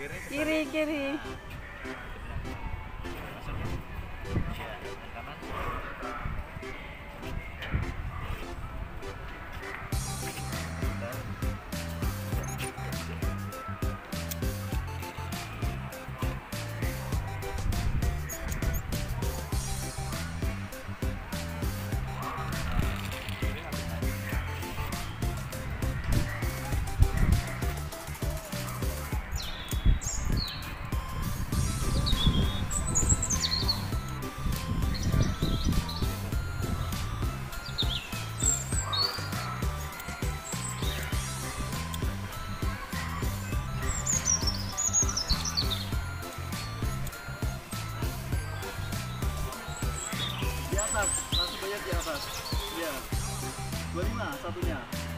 Kiri, kiri. Di atas, langsung bayar di atas. Iya. 25 satunya.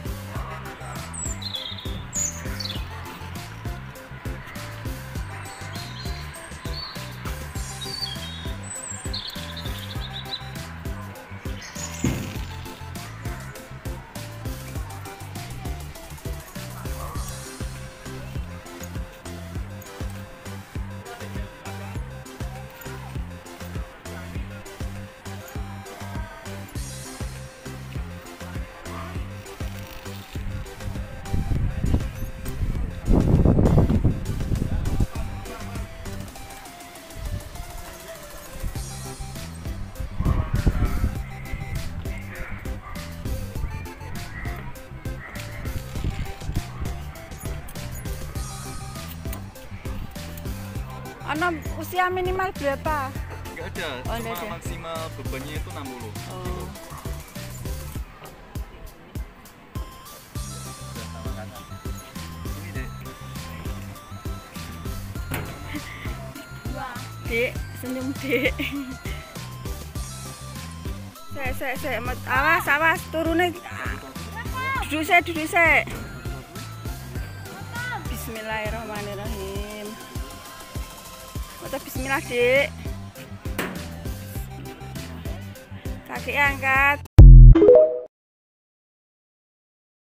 Ana usia minimal berapa? Enggak ada, Oh, cuma enggak ada. maksimal bebannya itu 60. Oh. Udah sama kakak. Ini deh. Dek, senyum dek. Sek. Awas, turune. Duduk sek. Bismillahirrahmanirrahim. Maca bismillah, Dek. Kaki angkat.